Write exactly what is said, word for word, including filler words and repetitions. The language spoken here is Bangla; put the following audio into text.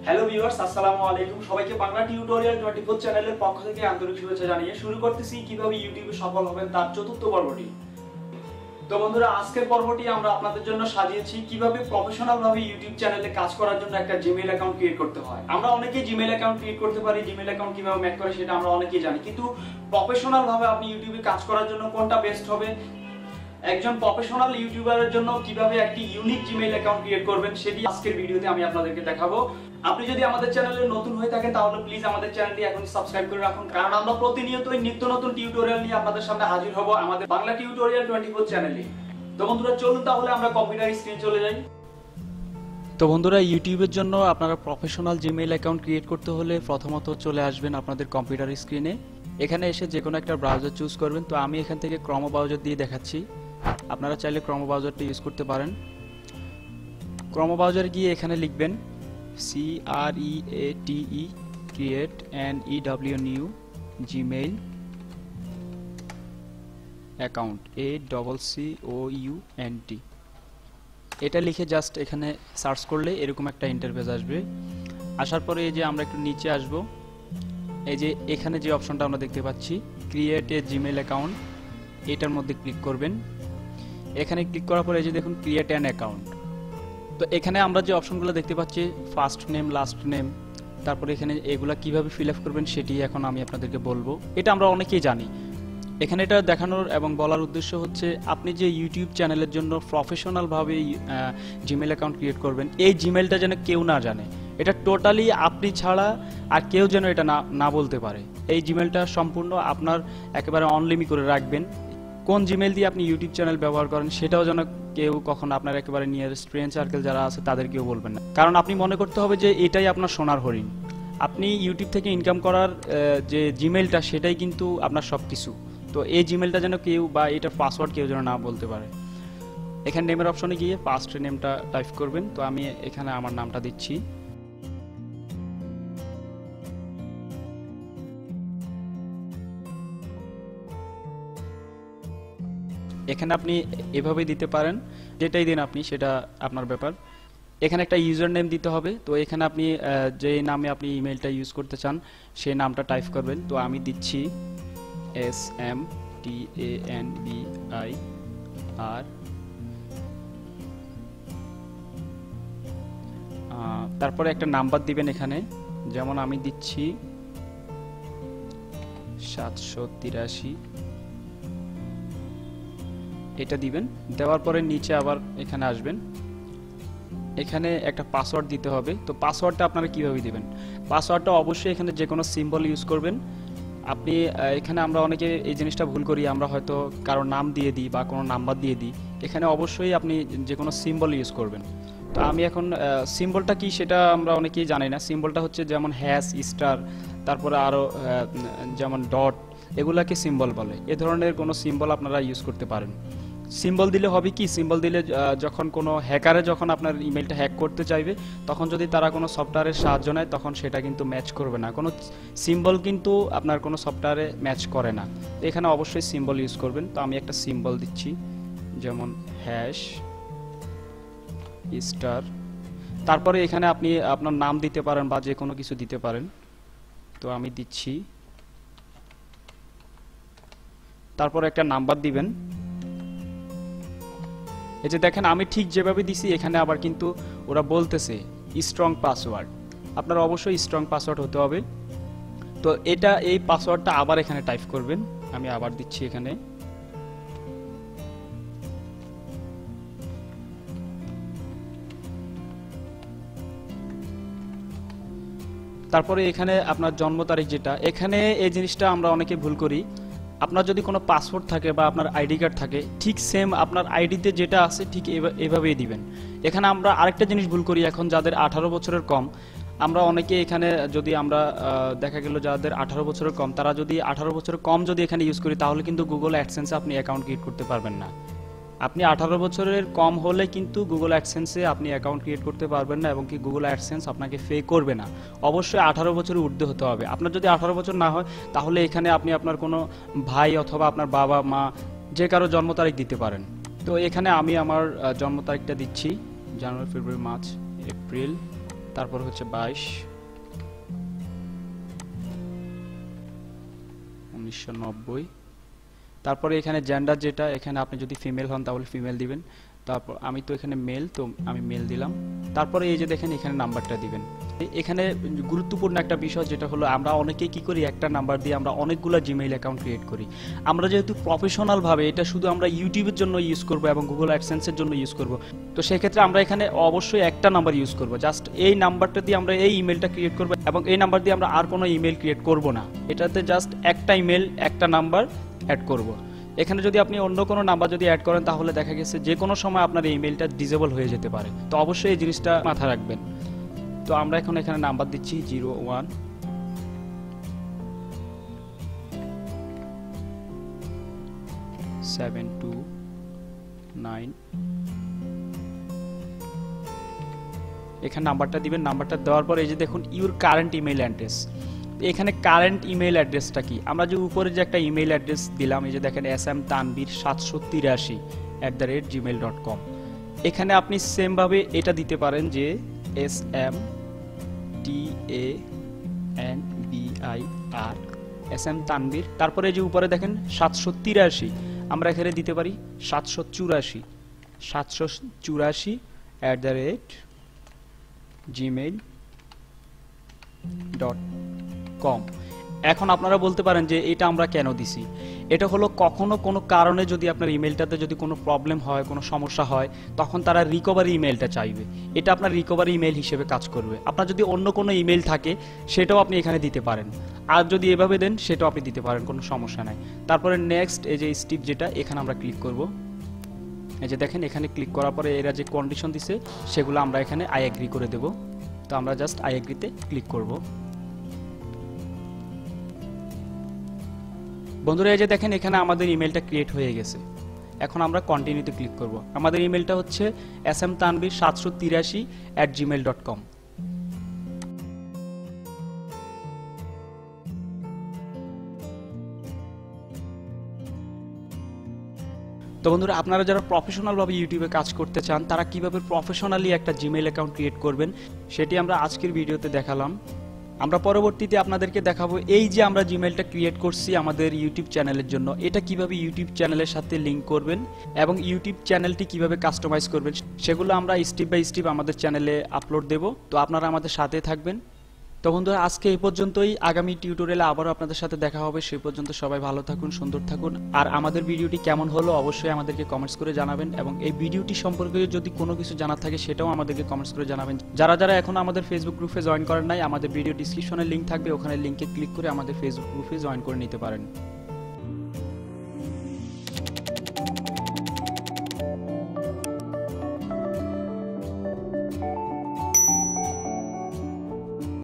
হ্যালো ভিউয়ার্স, আসসালামু আলাইকুম। সবাইকে বাংলা টিউটোরিয়াল চব্বিশ চ্যানেলের পক্ষ থেকে আন্তরিক শুভেচ্ছা জানিয়ে শুরু করতেছি কিভাবে ইউটিউবে সফল হবেন তার চতুর্থ পর্বটি। তো বন্ধুরা, আজকের পর্বটি আমরা আপনাদের জন্য সাজিয়েছি কিভাবে প্রফেশনাল ভাবে ইউটিউব চ্যানেলে কাজ করার জন্য একটা জিমেইল অ্যাকাউন্ট ক্রিয়েট করতে হয়। আমরা অনেকেই জিমেইল অ্যাকাউন্ট ক্রিয়েট করতে পারি, জিমেইল অ্যাকাউন্ট কিভাবে মেক করে সেটা আমরা অনেকেই জানি, কিন্তু প্রফেশনাল ভাবে আপনি ইউটিউবে কাজ করার জন্য কোনটা বেস্ট হবে, একজন প্রফেশনাল ইউটিউবারের জন্য কিভাবে একটি ইউনিক জিমেইল অ্যাকাউন্ট ক্রিয়েট করবেন সেটি আজকের ভিডিওতে আমি আপনাদেরকে দেখাবো। আপনি যদি আমাদের চ্যানেলে নতুন হয়ে থাকেন তাহলে প্লিজ আমাদের চ্যানেলটি এখন সাবস্ক্রাইব করে রাখুন, কারণ আমরা প্রতিনিয়তই নিত্য নতুন টিউটোরিয়াল নিয়ে আপনাদের সামনে হাজির হব আমাদের বাংলা টিউটোরিয়াল চব্বিশ চ্যানেলে। তো বন্ধুরা, চলুন তাহলে আমরা কম্পিউটার স্ক্রিন চলে যাই। তো বন্ধুরা, ইউটিউবের জন্য আপনারা প্রফেশনাল জিমেইল অ্যাকাউন্ট ক্রিয়েট করতে হলে প্রথমত চলে আসবেন আপনাদের কম্পিউটার স্ক্রিনে। এখানে এসে যে কোনো একটা ব্রাউজার চুজ করবেন। তো আমি এখান থেকে ক্রোম ব্রাউজার দিয়ে দেখাচ্ছি, আপনারা চাইলে ক্রোম ব্রাউজারটি ইউজ করতে পারেন। ক্রোম ব্রাউজারে গিয়ে এখানে লিখবেন C R E A T E create N E W new Gmail account A double C O U N T. এটা লিখে জাস্ট এখানে সার্চ করলে এরকম একটা ইন্টারফেস আসবে। আসার পরে এই যে আমরা একটু নিচে আসব, এই যে এখানে যে অপশনটা আমরা দেখতে পাচ্ছি ক্রিয়েট এ জিমেইল অ্যাকাউন্ট, এটার মধ্যে ক্লিক করবেন। এখানে ক্লিক করার পরে এই যে দেখুন ক্রিয়েট অ্যান অ্যাকাউন্ট। তো এখানে আমরা যে অপশনগুলো দেখতে পাচ্ছি ফার্স্ট নেম, লাস্ট নেম, তারপরে এখানে এগুলা কিভাবে ফিল আপ করবেন সেটি এখন আমি আপনাদেরকে বলবো। এটা আমরা অনেকেই জানি। এখানে এটা দেখানোর এবং বলার উদ্দেশ্য হচ্ছে আপনি যে ইউটিউব চ্যানেলের জন্য প্রফেশনালভাবে জিমেইল অ্যাকাউন্ট ক্রিয়েট করবেন, এই জিমেইলটা যেন কেউ না জানে, এটা টোটালি আপনি ছাড়া আর কেউ যেন এটা না না বলতে পারে। এই জিমেইলটা সম্পূর্ণ আপনার একেবারে অনলিমি করে রাখবেন। কোন জিমেইল দিয়ে আপনি ইউটিউব চ্যানেল ব্যবহার করেন সেটাও যেন কেউ কখনো আপনার একেবারে নিয়ারেস্ট ফ্রেন্ড সার্কেল যারা আছে তাদেরকেও বলবেন না, কারণ আপনি মনে করতে হবে যে এটাই আপনার সোনার হরিণ। আপনি ইউটিউব থেকে ইনকাম করার যে জিমেইলটা সেটাই কিন্তু আপনার সব কিছু। তো এই জিমেইলটা যেন কেউ বা এটার পাসওয়ার্ড কেউ যেন না বলতে পারে। এখানে নেমের অপশনে গিয়ে ফার্স্ট নেমটা টাইপ করবেন। তো আমি এখানে আমার নামটা দিচ্ছি। এখানে আপনি এভাবেই দিতে পারেন, যেটাই দিন আপনি সেটা আপনার ব্যাপার। এখানে একটা ইউজার নেম দিতে হবে। তো এখানে আপনি যে নামে আপনি ইমেলটা ইউজ করতে চান সেই নামটা টাইপ করবেন। তো আমি দিচ্ছি S M T A N B I R, তারপরে একটা নাম্বার দিবেন এখানে, যেমন আমি দিচ্ছি সাতশো তিরাশি, এটা দিবেন। দেওয়ার পরে নিচে আবার এখানে আসবেন, এখানে একটা পাসওয়ার্ড দিতে হবে। তো পাসওয়ার্ডটা আপনারা কিভাবে দিবেন? পাসওয়ার্ডটা অবশ্যই এখানে যে কোনো সিম্বল ইউজ করবেন আপনি। এখানে আমরা অনেকে এই জিনিসটা ভুল করি, আমরা হয়তো কারো নাম দিয়ে দিই বা কোনো নাম্বার দিয়ে দিই। এখানে অবশ্যই আপনি যে কোনো সিম্বল ইউজ করবেন। তো আমি এখন সিম্বলটা কি সেটা আমরা অনেকেই জানি না। সিম্বলটা হচ্ছে যেমন হ্যাশ, স্টার, তারপরে আরও যেমন ডট, এগুলাকে সিম্বল বলে। এ ধরনের কোনো সিম্বল আপনারা ইউজ করতে পারেন। সিম্বল দিলে হবে কি, সিম্বল দিলে যখন কোনো হ্যাকারে যখন আপনার ইমেলটা হ্যাক করতে চাইবে তখন যদি তারা কোনো সফটওয়্যারের সাহায্য নেয় তখন সেটা কিন্তু ম্যাচ করবে না। কোনো সিম্বল কিন্তু আপনার কোনো সফটওয়্যারে ম্যাচ করে না। তো এখানে অবশ্যই সিম্বল ইউজ করবেন। তো আমি একটা সিম্বল দিচ্ছি, যেমন হ্যাশ, স্টার, তারপরে এখানে আপনি আপনার নাম দিতে পারেন বা যে কোনো কিছু দিতে পারেন। তো আমি দিচ্ছি, তারপর একটা নাম্বার দিবেন। এই যে দেখেন আমি ঠিক যেভাবে দিছি এখানে আবার কিন্তু ওরা বলতেছে স্ট্রং পাসওয়ার্ড। আপনার অবশ্যই স্ট্রং পাসওয়ার্ড হতে হবে। তো এটা এই পাসওয়ার্ডটা আবার এখানে টাইপ করবেন। আমি আবার দিচ্ছি এখানে, তারপরে এখানে আপনার জন্ম তারিখ যেটা, এখানে এই জিনিসটা আমরা অনেকে ভুল করি। আপনার যদি কোনো পাসওয়ার্ড থাকে বা আপনার আইডি কার্ড থাকে, ঠিক সেম আপনার আইডিতে যেটা আছে ঠিক এভাবেই দিবেন। এখানে আমরা আরেকটা জিনিস ভুল করি, এখন যাদের আঠারো বছরের কম, আমরা অনেকে এখানে যদি আমরা দেখা গেল যাদের আঠারো বছরের কম, তারা যদি আঠারো বছরের কম যদি এখানে ইউজ করি তাহলে কিন্তু গুগল অ্যাডসেন্সে আপনি অ্যাকাউন্ট ক্রিয়েট করতে পারবেন না। আপনি আঠারো বছরের কম হলে কিন্তু গুগল অ্যাডসেন্সে আপনি অ্যাকাউন্ট ক্রিয়েট করতে পারবেন না, এবং কি গুগল অ্যাডসেন্স আপনাকে পে করবে না। অবশ্যই আঠারো বছরের ঊর্ধ্বে হতে হবে। আপনার যদি আঠারো বছর না হয় তাহলে এখানে আপনি আপনার কোনো ভাই অথবা আপনার বাবা মা যে কারো জন্ম তারিখ দিতে পারেন। তো এখানে আমি আমার জন্ম তারিখটা দিচ্ছি, জানুয়ারি, ফেব্রুয়ারি, মার্চ, এপ্রিল, তারপর হচ্ছে বাইশ উনিশশো নব্বই। তারপরে এখানে জেন্ডার যেটা, এখানে আপনি যদি ফিমেল হন তাহলে ফিমেল দিবেন। তারপর আমি তো এখানে মেল, তো আমি মেল দিলাম। তারপরে এই যে দেখেন এখানে নাম্বারটা দিবেন। এখানে গুরুত্বপূর্ণ একটা বিষয় যেটা হলো, আমরা অনেকেই কি করি, একটা নাম্বার দিয়ে আমরা অনেকগুলো জিমেইল অ্যাকাউন্ট ক্রিয়েট করি। আমরা যেহেতু প্রফেশনাল ভাবে এটা শুধু আমরা ইউটিউবের জন্য ইউজ করব এবং গুগল অ্যাডসেন্সের জন্য ইউজ করব, তো সেই ক্ষেত্রে আমরা এখানে অবশ্যই একটা নাম্বার ইউজ করব। জাস্ট এই নাম্বারটা দিয়ে আমরা এই ইমেলটা ক্রিয়েট করব এবং এই নাম্বার দিয়ে আমরা আর কোনো ইমেল ক্রিয়েট করব না। এটাতে জাস্ট একটা ইমেল একটা নাম্বার অ্যাড করব। এখানে যদি আপনি অন্য কোনো নাম্বার যদি অ্যাড করেন তাহলে দেখা গেছে যে কোনো সময় আপনার ইমেলটা ডিসেবল হয়ে যেতে পারে। তো অবশ্যই এই জিনিসটা মাথায় রাখবেন। তো আমরা এখন এখানে নাম্বার দিচ্ছি zero one seven two nine. এখানে নাম্বারটা দিবেন। নাম্বারটা দেওয়ার পর এই যে দেখুন ইউর কারেন্ট ইমেল অ্যাড্রেস। এখানে কারেন্ট ইমেল অ্যাড্রেসটা কি, আমরা যে উপরে যে একটা ইমেল অ্যাড্রেস দিলাম, এই যে দেখেন এস এম তানবীর সাতশো তিরাশি at the rate Gmail dot com. এখানে আপনি সেমভাবে এটা দিতে পারেন যে S M T A N B I R S M Tanbir, তারপরে যে উপরে দেখেন সাতশো তিরাশি, আমরা এখানে দিতে পারি সাতশো চুরাশি সাতশো চুরাশি at the rate Gmail dot com. এখন আপনারা বলতে পারেন যে এটা আমরা কেন দিছি। এটা হলো কখনো কোনো কারণে যদি আপনার ইমেলটাতে যদি কোনো প্রবলেম হয়, কোনো সমস্যা হয়, তখন তারা রিকভারি ইমেলটা চাইবে। এটা আপনার রিকভারি ইমেল হিসেবে কাজ করবে। আপনার যদি অন্য কোনো ইমেল থাকে সেটাও আপনি এখানে দিতে পারেন, আর যদি এভাবে দেন সেটাও আপনি দিতে পারেন, কোনো সমস্যা নাই। তারপরে নেক্সট এই যে স্টেপ যেটা, এখানে আমরা ক্লিক করব। এই যে দেখেন এখানে ক্লিক করার পরে এরা যে কন্ডিশন দিছে সেগুলো আমরা এখানে আই এগ্রি করে দেব। তো আমরা জাস্ট আই এগ্রিতে ক্লিক করব। বন্ধুরা এই যে দেখেন এখানে আমাদের ইমেলটা ক্রিয়েট হয়ে গেছে। এখন আমরা কন্টিনিউতে ক্লিক করব। আমাদের ইমেলটা হচ্ছে এস এম তানবীর সাতশো তিরাশি অ্যাট জিমেল ডট কম। তো বন্ধুরা আপনারা যারা প্রফেশনালভাবে ইউটিউবে কাজ করতে চান, তারা কিভাবে প্রফেশনালি একটা জিমেইল অ্যাকাউন্ট ক্রিয়েট করবেন সেটি আমরা আজকের ভিডিওতে দেখালাম। আমরা পরবর্তীতে আপনাদেরকে দেখাবো এই যে আমরা জিমেইলটা ক্রিয়েট করছি আমাদের ইউটিউব চ্যানেলের জন্য, এটা কিভাবে ইউটিউব চ্যানেলের সাথে লিংক করবেন এবং ইউটিউব চ্যানেলটি কিভাবে কাস্টমাইজ করবেন সেগুলো আমরা স্টেপ বাই স্টেপ আমাদের চ্যানেলে আপলোড দেব। তো আপনারা আমাদের সাথে থাকবেন। তো বন্ধুরা আজকে এই পর্যন্তই। আগামী টিউটোরিয়ালে আবারও আপনাদের সাথে দেখা হবে। সেই পর্যন্ত সবাই ভালো থাকুন, সুন্দর থাকুন। আর আমাদের ভিডিওটি কেমন হলো অবশ্যই আমাদেরকে কমেন্টস করে জানাবেন এবং এই ভিডিওটি সম্পর্কে যদি কোনো কিছু জানার থাকে সেটাও আমাদেরকে কমেন্টস করে জানাবেন। যারা যারা এখন আমাদের ফেসবুক গ্রুপে জয়েন করেন নাই, আমাদের ভিডিও ডিসক্রিপশনে লিংক থাকবে, ওখানে লিংকে ক্লিক করে আমাদের ফেসবুক গ্রুপে জয়েন করে নিতে পারেন।